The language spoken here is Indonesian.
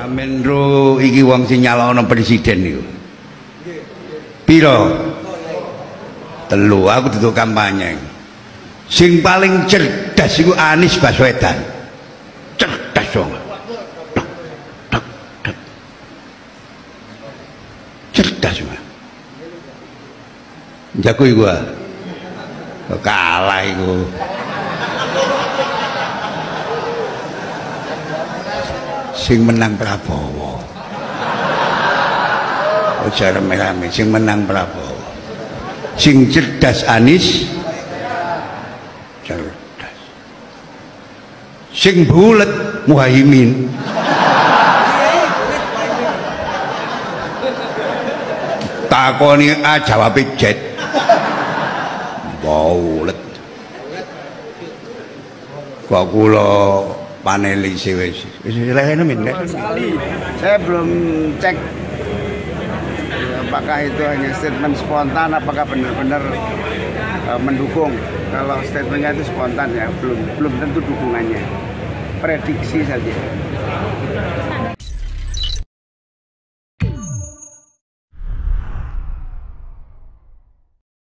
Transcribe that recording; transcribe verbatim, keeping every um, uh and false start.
Amin ro iki wong sing nyalokno presiden niku. Piro? Telu, aku duduk kampanye. Sing paling cerdas iku Anies Baswedan. Cerdas dong. Cerdas mah. Jago iku ah. Kalah iku. Sing menang Prabowo. Ujar rame-rame sing menang Prabowo. Sing cerdas Anies. Cerdas. Sing bulet Muhaimin. Takoni A jawab jet. Bulet. Kok kula paneli wis wis lehene min sekali. Saya belum cek apakah itu hanya statement spontan, apakah benar-benar uh, mendukung. Kalau statementnya itu spontan ya belum belum tentu dukungannya, prediksi saja.